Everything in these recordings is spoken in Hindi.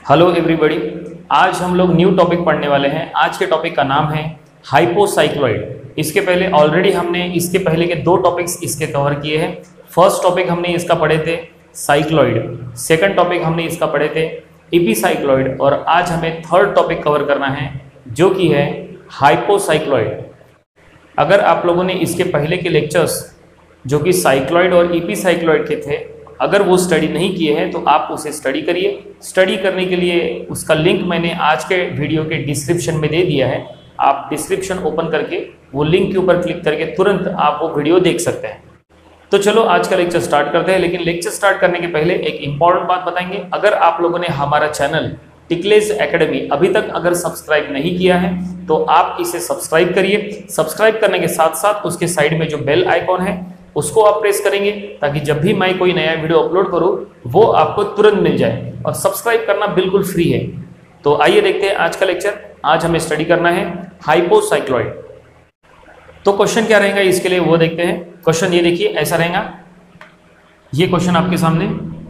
हेलो एवरीबॉडी, आज हम लोग न्यू टॉपिक पढ़ने वाले हैं। आज के टॉपिक का नाम है हाइपोसाइक्लॉइड। इसके पहले ऑलरेडी हमने इसके पहले के दो टॉपिक्स इसके कवर किए हैं। फर्स्ट टॉपिक हमने इसका पढ़े थे साइक्लॉइड, सेकंड टॉपिक हमने इसका पढ़े थे एपिसाइक्लॉइड, और आज हमें थर्ड टॉपिक कवर करना है जो कि है हाइपोसाइक्लॉइड। अगर आप लोगों ने इसके पहले के लेक्चर्स जो कि साइक्लॉइड और एपिसाइक्लॉइड के थे, अगर वो स्टडी नहीं किए हैं तो आप उसे स्टडी करिए। स्टडी करने के लिए उसका लिंक मैंने आज के वीडियो के डिस्क्रिप्शन में दे दिया है। आप डिस्क्रिप्शन ओपन करके वो लिंक के ऊपर क्लिक करके तुरंत आप वो वीडियो देख सकते हैं। तो चलो आज का लेक्चर स्टार्ट करते हैं। लेकिन लेक्चर स्टार्ट करने के पहले एक इंपॉर्टेंट बात बताएंगे। अगर आप लोगों ने हमारा चैनल टिकलेस एकेडमी अभी तक अगर सब्सक्राइब नहीं किया है तो आप इसे सब्सक्राइब करिए। सब्सक्राइब करने के साथ साथ उसके साइड में जो बेल आइकॉन है उसको आप प्रेस करेंगे ताकि जब भी मैं कोई नया वीडियो अपलोड करूं वो आपको तुरंत मिल जाए। और सब्सक्राइब करना बिल्कुल फ्री है। तो आइए देखते हैं आज का लेक्चर। आज हमें स्टडी करना है हाइपोसाइक्लॉइड। तो क्वेश्चन क्या रहेगा इसके लिए वो देखते हैं। क्वेश्चन ये देखिए, ऐसा रहेगा। ये क्वेश्चन आपके सामने,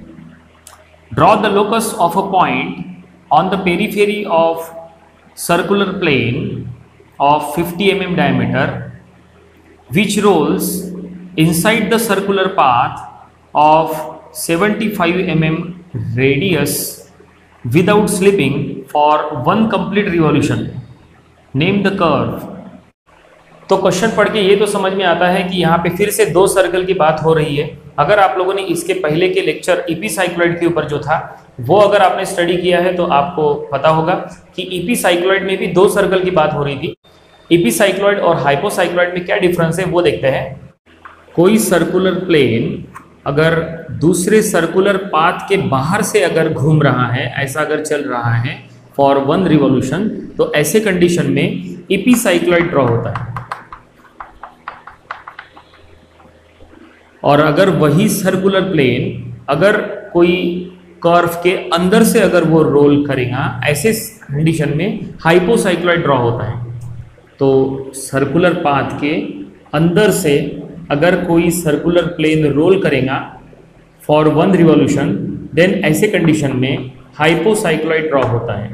draw the locus of a point on the periphery of circular plane of 50 mm diameter which rolls inside the circular path of 75 mm radius without slipping for one complete revolution. Name the curve. तो क्वेश्चन पढ़ के ये तो समझ में आता है कि यहाँ पे फिर से दो सर्कल की बात हो रही है। अगर आप लोगों ने इसके पहले के लेक्चर एपिसाइक्लॉइड के ऊपर जो था वो अगर आपने स्टडी किया है तो आपको पता होगा कि एपिसाइक्लॉइड में भी दो सर्कल की बात हो रही थी। एपिसाइक्लॉइड और हाइपोसाइक्लॉइड में क्या डिफरेंस है वो देखते हैं। कोई सर्कुलर प्लेन अगर दूसरे सर्कुलर पाथ के बाहर से अगर घूम रहा है, ऐसा अगर चल रहा है फॉर वन रिवॉल्यूशन, तो ऐसे कंडीशन में एपिसाइक्लॉइड ड्रॉ होता है। और अगर वही सर्कुलर प्लेन अगर कोई कर्व के अंदर से अगर वो रोल करेगा, ऐसे कंडीशन में हाइपोसाइक्लॉइड ड्रॉ होता है। तो सर्कुलर पाथ के अंदर से अगर कोई सर्कुलर प्लेन रोल करेगा फॉर वन रिवॉल्यूशन, देन ऐसे कंडीशन में हाइपोसाइक्लॉइड ड्रॉ होता है।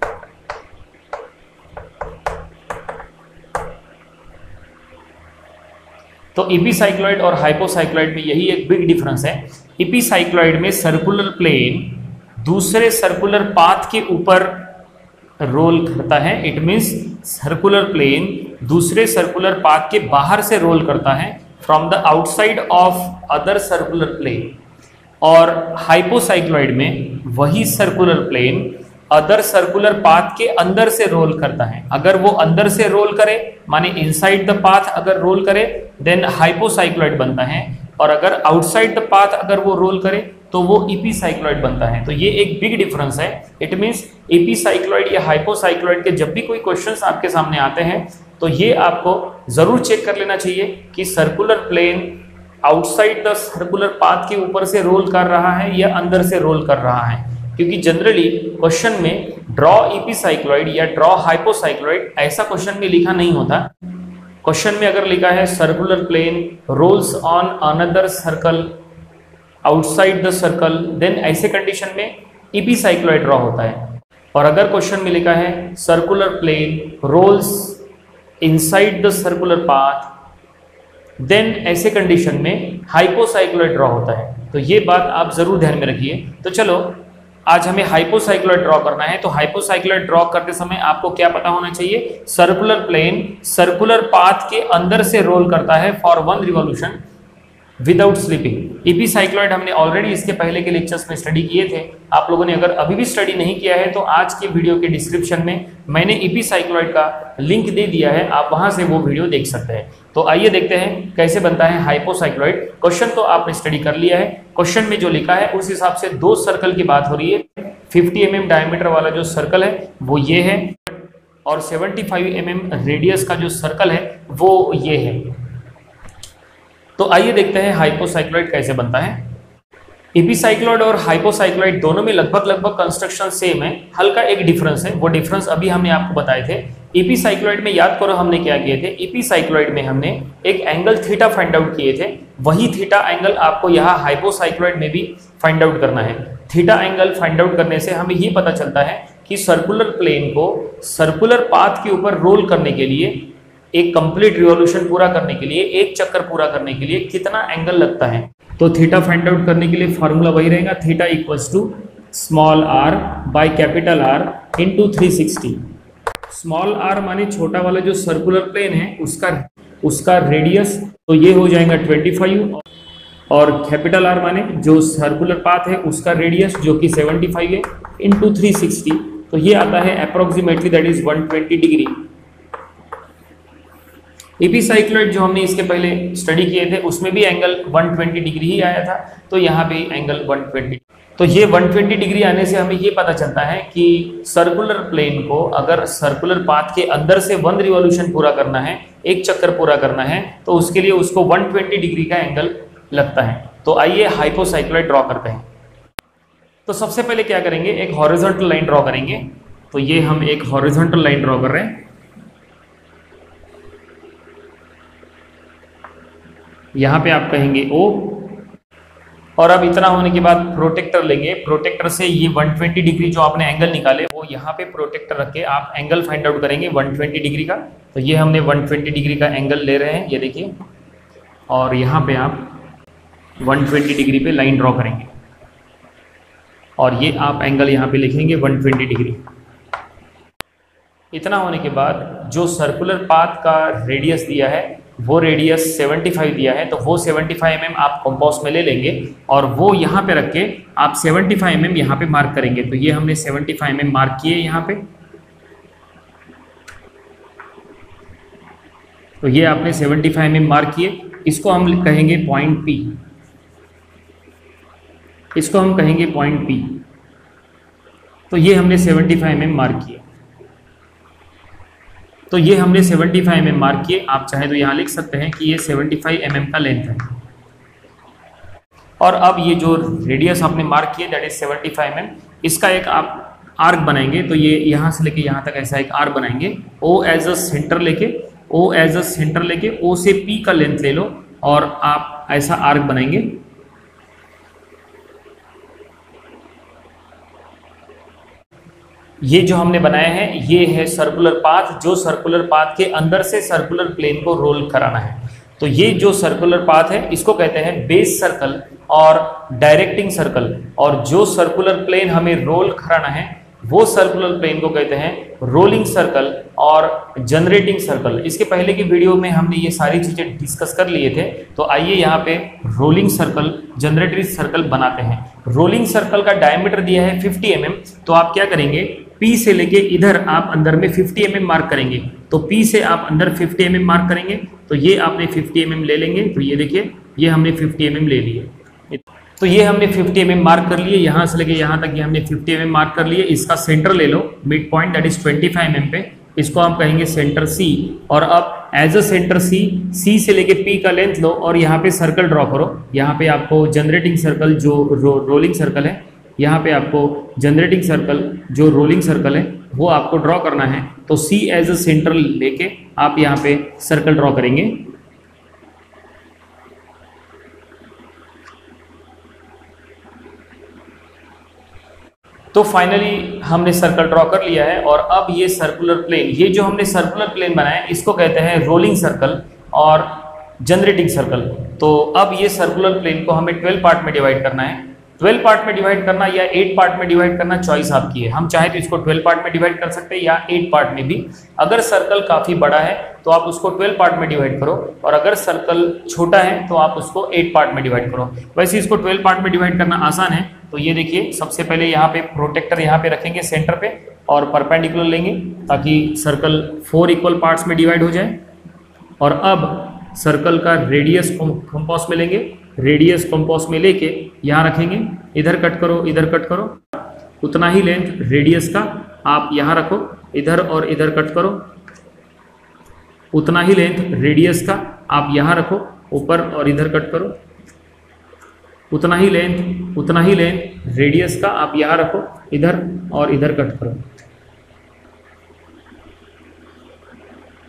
तो एपिसाइक्लॉइड और हाइपोसाइक्लॉइड में यही एक बिग डिफरेंस है। एपिसाइक्लॉइड में सर्कुलर प्लेन दूसरे सर्कुलर पाथ के ऊपर रोल करता है। इट मीन्स सर्कुलर प्लेन दूसरे सर्कुलर पाथ के बाहर से रोल करता है, from the outside of other circular plane. और हाइपोसाइक्लॉइड में वही circular plane other circular path के अंदर से रोल करता है। अगर वो अंदर से रोल करे माने इनसाइड द पाथ अगर रोल करे देन हाइपोसाइक्लॉइड बनता है, और अगर आउटसाइड द पाथ अगर वो रोल करे तो वो एपिसाइक्लॉइड बनता है। तो ये एक बिग डिफरेंस है। इट मीन्स एपिसाइक्लॉइड या हाइपोसाइक्लॉइड के जब भी कोई क्वेश्चंस आपके सामने आते हैं तो ये आपको जरूर चेक कर लेना चाहिए कि circular plane outside the circular path के ऊपर से रोल कर रहा है या अंदर से रोल कर रहा है। क्योंकि जनरली क्वेश्चन में ड्रॉ एपिसाइक्लॉइड या ड्रॉ हाइपोसाइक्लॉइड ऐसा क्वेश्चन में लिखा नहीं होता। क्वेश्चन में अगर लिखा है circular plane rolls on another circle outside the circle, then ऐसे कंडीशन में एपिसाइक्लॉइड ड्रॉ होता है। और अगर क्वेश्चन में लिखा है circular plane rolls inside the circular path, then ऐसे कंडीशन में हाइपोसाइक्लॉइड ड्रॉ होता है। तो ये बात आप जरूर ध्यान में रखिए। तो चलो आज हमें हाइपोसाइक्लॉइड ड्रॉ करना है। तो हाइपोसाइक्लॉइड ड्रॉ करते समय आपको क्या पता होना चाहिए, सर्कुलर प्लेन सर्कुलर पाथ के अंदर से रोल करता है for one revolution without slipping. Epicycloid हमने ऑलरेडी इसके पहले के लेक्चर्स में स्टडी किए थे। आप लोगों ने अगर अभी भी स्टडी नहीं किया है तो आज के वीडियो के डिस्क्रिप्शन में मैंने एपिसाइक्लॉइड का लिंक दे दिया है, आप वहां से वो वीडियो देख सकते हैं। तो आइए देखते हैं कैसे बनता है हाइपोसाइक्लॉइड। क्वेश्चन तो आपने स्टडी कर लिया है। क्वेश्चन में जो लिखा है उस हिसाब से दो सर्कल की बात हो रही है। 50 mm डायमीटर वाला जो सर्कल है वो ये है, और 75 mm रेडियस का जो सर्कल है वो ये है। तो आइए देखते हैं हाइपोसाइक्लॉइड कैसे बनता है। एपिसाइक्लॉइड और हाइपोसाइक्लॉइड दोनों में लगभग कंस्ट्रक्शन सेम है, हल्का एक डिफरेंस है। वो डिफरेंस अभी हमने आपको बताए थे। एपिसाइक्लॉइड में याद करो हमने क्या किए थे। एपिसाइक्लॉइड में हमने एक एंगल थीटा फाइंड आउट किए थे, वही थीटा एंगल आपको यहाँ हाइपोसाइक्लॉइड में भी फाइंड आउट करना है। थीटा एंगल फाइंड आउट करने से हमें ये पता चलता है कि सर्कुलर प्लेन को सर्कुलर पाथ के ऊपर रोल करने के लिए, एक कंप्लीट रिवॉल्यूशन पूरा करने के लिए, एक चक्कर पूरा करने के लिए कितना एंगल लगता है। तो थीटा फाइंड आउट करने के लिए फॉर्मूला वही रहेगा, theta equals to small r by capital R into 360। Small r माने छोटा वाला जो सर्कुलर प्लेन है उसका रेडियस, तो ये हो जाएगा 25, और कैपिटल R माने जो सर्कुलर पाथ है उसका रेडियस जो कि 75 है, इंटू 360, तो ये आता है approximately that is 120 degree. Epicycloid जो हमने इसके पहले स्टडी किए थे उसमें भी एंगल 120 डिग्री ही आया था, तो यहाँ भी एंगल 120। तो ये 120 डिग्री आने से हमें ये पता चलता है कि सर्कुलर प्लेन को अगर सर्कुलर पाथ के अंदर से 1 रिवॉल्यूशन पूरा करना है, एक चक्कर पूरा करना है, तो उसके लिए उसको 120 डिग्री का एंगल लगता है। तो आइए हाइपोसाइक्लॉइड ड्रॉ करते हैं। तो सबसे पहले क्या करेंगे, एक हॉरिजॉन्टल लाइन ड्रॉ करेंगे। तो ये हम एक हॉरिजॉन्टल लाइन ड्रॉ कर रहे हैं। यहाँ पे आप कहेंगे O, और अब इतना होने के बाद प्रोटेक्टर लेंगे। प्रोटेक्टर से ये 120 डिग्री जो आपने एंगल निकाले वो यहाँ पे प्रोटेक्टर रख के आप एंगल फाइंड आउट करेंगे 120 डिग्री का। तो ये हमने 120 डिग्री का एंगल ले रहे हैं, ये देखिए, और यहाँ पे आप 120 डिग्री पे लाइन ड्रॉ करेंगे, और ये आप एंगल यहाँ पे लिखेंगे 120 डिग्री। इतना होने के बाद जो सर्कुलर पाथ का रेडियस दिया है वो रेडियस 75 दिया है, तो वो 75 mm आप कंपास में ले लेंगे और वो यहाँ पे रख के आप 75 mm यहाँ पे मार्क करेंगे। तो ये हमने 75 mm मार्क किए यहाँ पे। तो ये आपने 75 mm मार्क किए, इसको हम कहेंगे पॉइंट P, इसको हम कहेंगे पॉइंट P। तो ये हमने 75 mm मार्क किए। तो ये हमने 75 mm मार्क किए। आप चाहे तो यहाँ लिख सकते हैं कि ये 75 mm का लेंथ है। और अब ये जो रेडियस आपने मार्क किए दैट इज 75 mm, इसका एक आप आर्क बनाएंगे। तो ये यहाँ से लेके यहाँ तक ऐसा एक आर्क बनाएंगे। O एज अ सेंटर लेके, O एज अ सेंटर लेके O से P का लेंथ ले लो और आप ऐसा आर्क बनाएंगे। ये जो हमने बनाया है ये है सर्कुलर पाथ, जो सर्कुलर पाथ के अंदर से सर्कुलर प्लेन को रोल कराना है। तो ये जो सर्कुलर पाथ है इसको कहते हैं बेस सर्कल और डायरेक्टिंग सर्कल, और जो सर्कुलर प्लेन हमें रोल कराना है वो सर्कुलर प्लेन को कहते हैं रोलिंग सर्कल और जनरेटिंग सर्कल। इसके पहले की वीडियो में हमने ये सारी चीजें डिस्कस कर लिए थे। तो आइए यहाँ पे रोलिंग सर्कल, जनरेटरी सर्कल बनाते हैं। रोलिंग सर्कल का डायमीटर दिया है 50 mm, तो आप क्या करेंगे, P से लेके इधर आप अंदर में 50 mm मार्क करेंगे। तो P से आप अंदर 50 mm मार्क करेंगे, तो ये आपने 50 mm ले लेंगे। तो ये देखिए, ये हमने 50 mm ले लिए। तो ये हमने 50 mm मार्क कर लिए, यहाँ से लेके यहाँ तक ये हमने 50 mm मार्क कर लिए। इसका सेंटर ले लो, mid point that is 25 mm पे, इसको हम कहेंगे सेंटर C। और अब एज अ सेंटर C से लेके P का लेंथ लो और यहाँ पे सर्कल ड्रॉ करो। यहाँ पे आपको जनरेटिंग सर्कल जो रोलिंग सर्कल है, यहाँ पे आपको जनरेटिंग सर्कल जो रोलिंग सर्कल है वो आपको ड्रॉ करना है। तो C एज अ सेंटर लेके आप यहाँ पे सर्कल ड्रॉ करेंगे। तो फाइनली हमने सर्कल ड्रॉ कर लिया है। और अब ये सर्कुलर प्लेन, ये जो हमने सर्कुलर प्लेन बनाया है इसको कहते हैं रोलिंग सर्कल और जनरेटिंग सर्कल। तो अब ये सर्कुलर प्लेन को हमें 12 पार्ट में डिवाइड करना है। 12 पार्ट में डिवाइड करना या 8 पार्ट में डिवाइड करना चॉइस आपकी है। हम चाहे तो इसको 12 पार्ट में डिवाइड कर सकते हैं या 8 पार्ट में भी। अगर सर्कल काफ़ी बड़ा है तो आप उसको 12 पार्ट में डिवाइड करो, और अगर सर्कल छोटा है तो आप उसको 8 पार्ट में डिवाइड करो। वैसे इसको 12 पार्ट में डिवाइड करना आसान है। तो ये देखिए, सबसे पहले यहाँ पे प्रोटेक्टर यहाँ पे रखेंगे सेंटर पे और परपेंडिकुलर लेंगे ताकि सर्कल 4 इक्वल पार्ट्स में डिवाइड हो जाए। और अब सर्कल का रेडियस कंपास में लेंगे, रेडियस कंपास में लेके यहाँ रखेंगे, इधर कट करो, इधर कट करो, उतना ही लेंथ रेडियस का आप यहाँ रखो, इधर और इधर कट करो, उतना ही लेंथ रेडियस का आप यहाँ रखो, ऊपर और इधर कट करो, उतना ही लेंथ रेडियस का आप यहाँ रखो, इधर और इधर कट करो।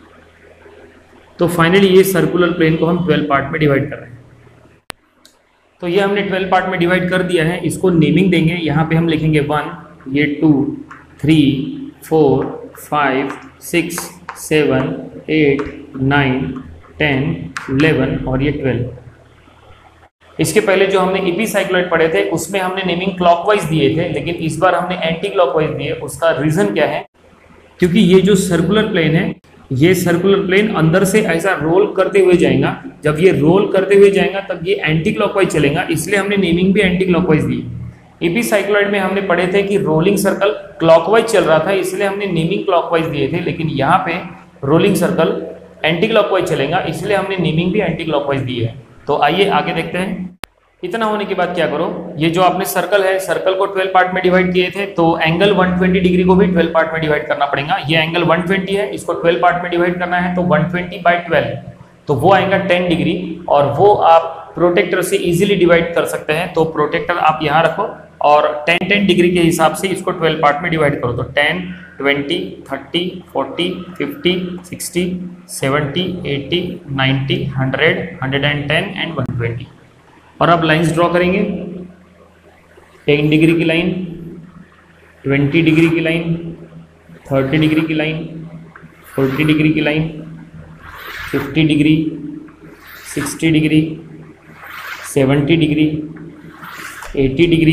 तो फाइनली ये सर्कुलर प्लेन को हम 12 पार्ट में डिवाइड कर रहे हैं। तो ये हमने 12 पार्ट में डिवाइड कर दिया है, इसको नेमिंग देंगे। यहाँ पे हम लिखेंगे 1, ये 2, 3, 4, 5, 6, 7, 8, 9, 10, 11 और ये 12। इसके पहले जो हमने इपीसाइक्लॉइड पढ़े थे उसमें हमने नेमिंग क्लॉकवाइज दिए थे, लेकिन इस बार हमने एंटी क्लॉकवाइज दिए। उसका रीजन क्या है? क्योंकि ये जो सर्कुलर प्लेन है, ये सर्कुलर प्लेन अंदर से ऐसा रोल करते हुए जाएगा। जब ये रोल करते हुए जाएगा तब ये एंटी क्लॉकवाइज चलेगा, इसलिए हमने नेमिंग भी एंटी क्लॉकवाइज दी। इपीसाइक्लॉइड में हमने पढ़े थे कि रोलिंग सर्कल क्लॉकवाइज चल रहा था, इसलिए हमने नेमिंग क्लॉकवाइज दिए थे, लेकिन यहाँ पे रोलिंग सर्कल एंटी क्लॉकवाइज चलेगा, इसलिए हमने नेमिंग भी एंटी क्लॉकवाइज दी है। तो आइए आगे देखते हैं। इतना होने के बाद क्या करो, ये जो आपने सर्कल है, सर्कल को 12 पार्ट में डिवाइड किए थे, तो एंगल 120 डिग्री को भी 12 पार्ट में डिवाइड करना पड़ेगा। ये एंगल 120 है, इसको 12 पार्ट में डिवाइड करना है, तो 120/12 तो वो आएगा 10 डिग्री, और वो आप प्रोटेक्टर से इजीली डिवाइड कर सकते हैं। तो प्रोटेक्टर आप यहाँ रखो और 10-10 डिग्री के हिसाब से इसको 12 पार्ट में डिवाइड करो। तो 10, 20, 30, 40, 50, 60, 70, 80, 90, 100, 110 एंड 120। और अब लाइंस ड्रॉ करेंगे। 10 डिग्री की लाइन, 20 डिग्री की लाइन, 30 डिग्री की लाइन, 40 डिग्री की line, 50 degree, 60 degree, 70 degree, 80 degree,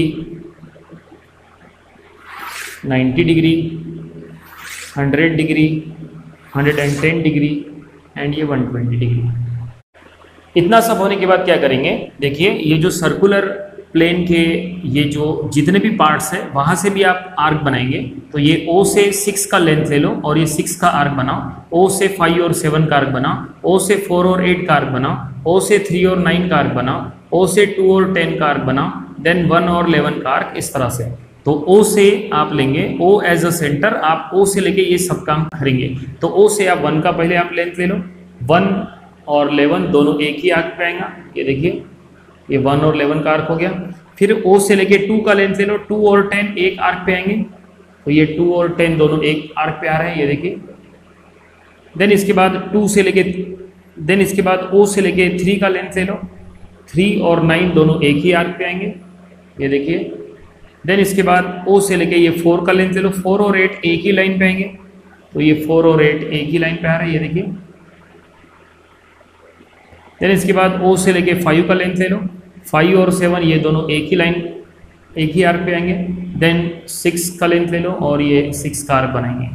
90 degree, 100 degree, 110 degree and ये 120 डिग्री। इतना सब होने के बाद क्या करेंगे, देखिए ये जो सर्कुलर प्लेन के ये जो जितने भी पार्ट्स हैं वहाँ से भी आप आर्क बनाएंगे। तो ये O से 6 का लेंथ ले लो और ये 6 का आर्क बनाओ। O से 5 और 7 का आर्क बनाओ। O से 4 और 8 का आर्क बनाओ। O से 3 और 9 का आर्क बनाओ। O से 2 और 10 का आर्क बनाओ। देन 1 और 11 का आर्क, इस तरह से। तो O से आप लेंगे, O एज अ सेंटर, आप O से लेके ये सब काम करेंगे। तो O से आप 1 का पहले आप लेंथ ले लो। 1 और 11 दोनों एक ही आर्क पे आएगा। ये देखिए ये 1 और 11 का आर्क हो गया। फिर O से लेके 2 का लेंथ ले लो। 2 और 10 एक आर्क पे आएंगे। तो ये 2 और 10 दोनों एक आर्क पे आ रहे हैं, ये देखिए। देन इसके बाद O से लेके 3 का लेंथ ले लो। 3 और 9 दोनों एक ही आर्क पे आएंगे, ये देखिए। देन इसके बाद O से लेके ये 4 का लेंथ ले लो। 4 और 8 एक ही लाइन पे आएंगे। तो ये 4 और 8 एक ही लाइन पे आ रहे हैं, ये देखिए। देन इसके बाद O से लेके 5 का लेंथ ले लो। 5 और 7 ये दोनों एक ही आर्क पे आएंगे। देन 6 का लेंथ ले लो और ये 6 का आर्क बनाएंगे।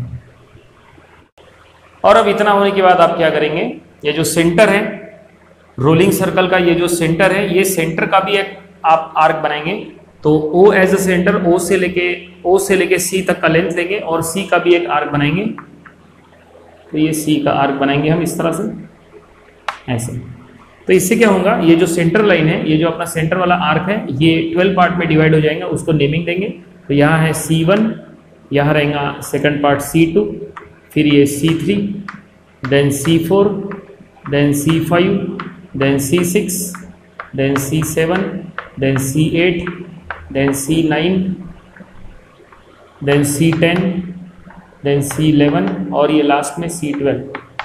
और अब इतना होने के बाद आप क्या करेंगे, ये जो सेंटर है रोलिंग सर्कल का, ये जो सेंटर है, ये सेंटर का भी एक आप आर्क बनाएंगे। तो O as a centre, O से लेके C तक का लेंथ लेंगे और C का भी एक आर्क बनाएंगे। तो ये C का आर्क बनाएंगे हम इस तरह से, ऐसे। तो इससे क्या होगा, ये जो सेंटर लाइन है, ये जो अपना सेंटर वाला आर्क है, ये 12 पार्ट में डिवाइड हो जाएगा। उसको नेमिंग देंगे। तो यहाँ है C1, यहाँ रहेगा सेकंड पार्ट C2, फिर ये C3, then C4, then C5, then C6, then C7, then C8, then C9, then C10, then C11 और ये लास्ट में C12।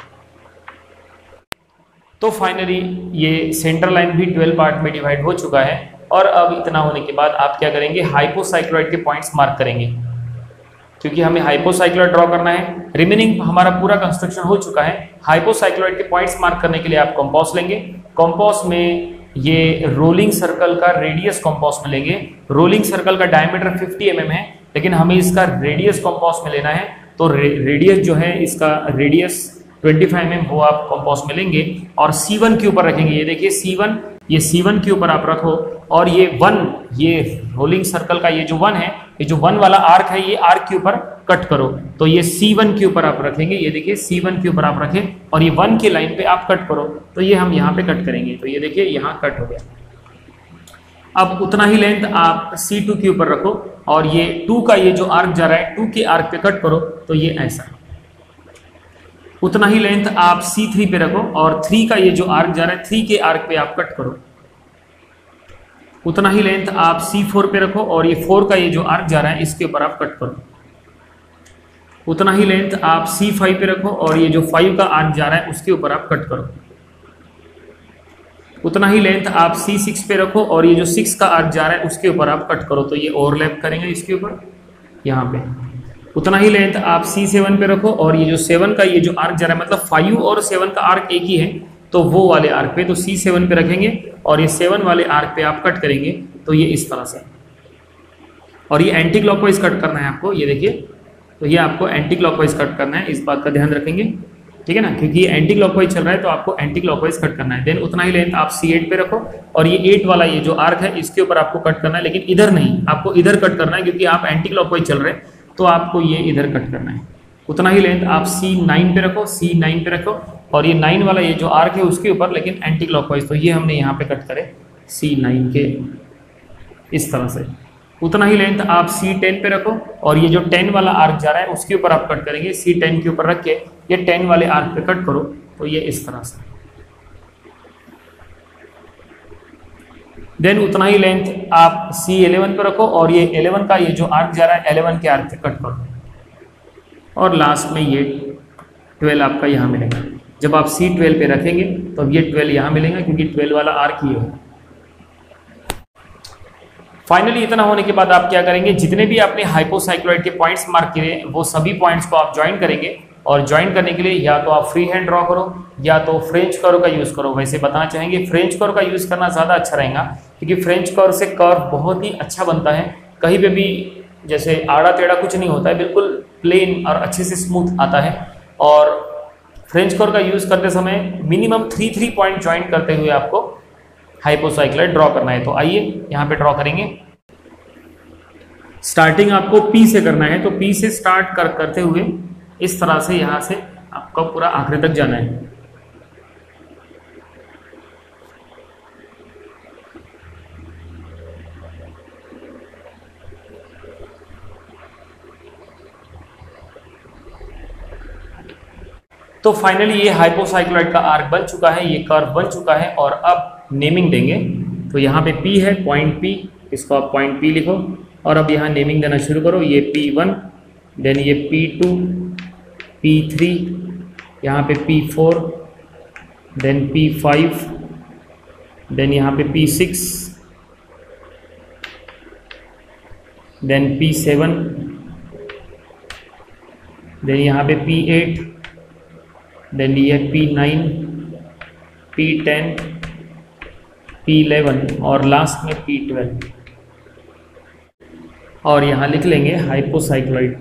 तो फाइनली ये सेंटर लाइन भी 12 पार्ट में डिवाइड हो चुका है। और अब इतना होने के बाद आप क्या करेंगे, हाइपोसाइक्लॉइड के पॉइंट्स मार्क करेंगे, क्योंकि हमें हाइपोसाइक्लॉइड ड्रॉ करना है। रिमेनिंग हमारा पूरा कंस्ट्रक्शन हो चुका है। हाइपोसाइक्लॉइड के पॉइंट्स मार्क करने के लिए आप कंपास लेंगे। कंपास में ये रोलिंग सर्कल का रेडियस कंपास में लेंगे। रोलिंग सर्कल का डायमीटर 50 mm है, लेकिन हमें इसका रेडियस कंपास में लेना है। तो रेडियस जो है, इसका रेडियस 25 mm वो आप कंपास में लेंगे और C1 के ऊपर रखेंगे। ये देखिए C1, ये C1 के ऊपर आप रखो और ये 1, ये रोलिंग सर्कल का ये जो 1 है, ये जो 1 वाला आर्क है, ये आर्क के ऊपर कट करो। तो ये C1 के ऊपर आप रखेंगे। ये देखिए C1 के ऊपर आप रखें और ये 1 के लाइन पे आप कट करो। तो ये हम यहाँ पे कट करेंगे। तो ये देखिए यहाँ कट हो गया। अब उतना ही लेंथ आप C2 के ऊपर रखो और ये 2 का ये जो आर्क जा रहा है, 2 के आर्क पे कट करो। तो ये ऐसा। उतना ही लेंथ आप C3 पे रखो और 3 का ये जो आर्क जा रहा है, 3 के आर्क पे आप कट करो। उतना ही लेंथ आप C4 पे रखो और ये 4 का ये जो आर्क जा रहा है, इसके ऊपर आप कट करो। उतना ही लेंथ आप C5 पे रखो और ये जो 5 का आर्क जा रहा है, उसके ऊपर आप कट करो। उतना ही लेंथ आप C6 पे रखो और ये जो 6 का आर्क जा रहा है उसके ऊपर आप कट करो, तो ये ओवरलैप करेंगे इसके ऊपर यहाँ पे। उतना ही लेंथ आप C7 पे रखो और ये जो 7 का ये जो आर्क जा रहा है, मतलब 5 और 7 का आर्क एक ही है, तो वो वाले आर्क पे, तो C7 पे रखेंगे और ये 7 वाले आर्क पे आप कट करेंगे, तो ये इस तरह से। और ये एंटी क्लॉकवाइज कट करना है आपको, ये देखिए, तो ये आपको एंटी क्लॉकवाइज कट करना है, इस बात का ध्यान रखेंगे, ठीक है ना, क्योंकि ये एंटी क्लॉकवाइज चल रहा है तो आपको एंटी क्लॉकवाइज कट करना है। देन उतना ही लेंथ आप C8 पे रखो और ये 8 वाला ये जो आर्क है इसके ऊपर आपको कट करना है, लेकिन इधर नहीं, आपको इधर कट करना है क्योंकि आप एंटी क्लॉकवाइज चल रहे हैं, तो आपको ये इधर कट करना है। उतना ही लेंथ आप C9 पे रखो, C9 पे रखो और ये 9 वाला ये जो आर्क है उसके ऊपर, लेकिन एंटी क्लॉकवाइज, तो ये हमने यहाँ पे कट करे C9 के इस तरह से। उतना ही लेंथ आप C10 पे रखो और ये जो 10 वाला आर्क जा रहा है उसके ऊपर आप कट करेंगे, C10 के ऊपर रख के ये 10 वाले आर्क पे कट करो, तो ये इस तरह से। देन उतना ही लेंथ आप C11 पे रखो और ये 11 का ये जो आर्क जा रहा है 11 के आर्क पे कट करो और लास्ट में ये 12 आपका यहाँ मिलेगा। जब आप C12 पे रखेंगे तो अब ये 12 यहाँ मिलेगा क्योंकि 12 वाला आर्क ये है। फाइनली इतना होने के बाद आप क्या करेंगे, जितने भी आपने हाइपोसाइक्लॉइड के पॉइंट्स मार्क किए वो सभी पॉइंट्स को आप ज्वाइन करेंगे और ज्वाइन करने के लिए या तो आप फ्री हैंड ड्रॉ करो या तो फ्रेंच कर्व का यूज़ करो। वैसे बताना चाहेंगे फ्रेंच कर्व का यूज़ करना ज़्यादा अच्छा रहेगा क्योंकि फ्रेंच कर्व से कर्व बहुत ही अच्छा बनता है, कहीं पे भी जैसे आड़ा टेढ़ा कुछ नहीं होता है, बिल्कुल प्लेन और अच्छे से स्मूथ आता है। और फ्रेंच कर्व का यूज़ करते समय मिनिमम 3 पॉइंट ज्वाइन करते हुए आपको हाइपोसाइक्लॉइड ड्रॉ करना है। तो आइए यहाँ पे ड्रॉ करेंगे। स्टार्टिंग आपको P से करना है, तो P से स्टार्ट करते हुए इस तरह से यहाँ से आपको पूरा आखिरी तक जाना है। तो फाइनली ये हाइपोसाइक्लॉइड का आर्क बन चुका है, ये कर्व बन चुका है और अब नेमिंग देंगे। तो यहाँ पे P है, पॉइंट P, इसको आप पॉइंट P लिखो और अब यहाँ नेमिंग देना शुरू करो। ये P1, देन ये P2, P3, यहाँ पे P4, देन P5, देन यहाँ पे P6, देन P7, देन यहाँ पे P8, देन ये P9, P10, P11 और लास्ट में P12 और यहाँ लिख लेंगे हाइपोसाइक्लॉइड,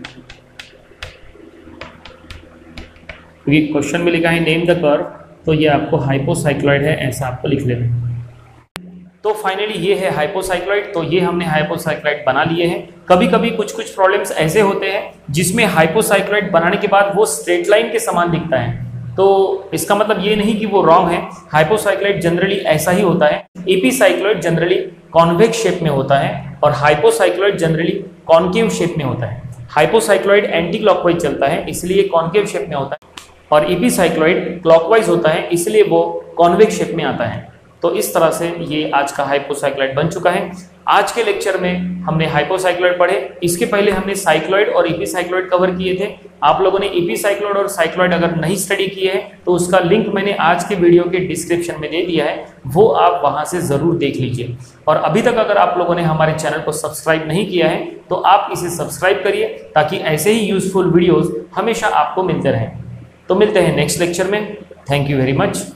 क्योंकि क्वेश्चन में लिखा है नेम द कर्व, तो ये आपको हाइपोसाइक्लॉइड है ऐसा आपको लिख लेना। तो फाइनली ये है हाइपोसाइक्लॉइड। तो ये हमने हाइपोसाइक्लॉइड बना लिए हैं। कभी कभी कुछ प्रॉब्लम्स ऐसे होते हैं जिसमें हाइपोसाइक्लॉइड बनाने के बाद वो स्ट्रेट लाइन के समान दिखता है, तो इसका मतलब ये नहीं कि वो रॉन्ग है। हाइपोसाइक्लॉइड जनरली ऐसा ही होता है। एपीसाइक्लॉइड जनरली कॉन्वेक्स शेप में होता है और हाइपोसाइक्लॉइड जनरली कॉन्केव शेप में होता है। हाइपोसाइक्लॉइड एंटी क्लॉकवाइज चलता है इसलिए कॉन्केव शेप में होता है और एपीसाइक्लॉइड क्लॉकवाइज होता है इसलिए वो कॉन्वेक्स शेप में आता है। तो इस तरह से ये आज का हाइपोसाइक्लॉइड बन चुका है। आज के लेक्चर में हमने हाइपोसाइक्लॉइड पढ़े, इसके पहले हमने साइक्लॉइड और एपीसाइक्लॉइड कवर किए थे। आप लोगों ने एपीसाइक्लॉइड और साइक्लॉइड अगर नहीं स्टडी किए हैं तो उसका लिंक मैंने आज के वीडियो के डिस्क्रिप्शन में दे दिया है, वो आप वहां से जरूर देख लीजिए। और अभी तक अगर आप लोगों ने हमारे चैनल को सब्सक्राइब नहीं किया है तो आप इसे सब्सक्राइब करिए ताकि ऐसे ही यूजफुल वीडियोज हमेशा आपको मिलते रहें। तो मिलते हैं नेक्स्ट लेक्चर में। Thank you very much.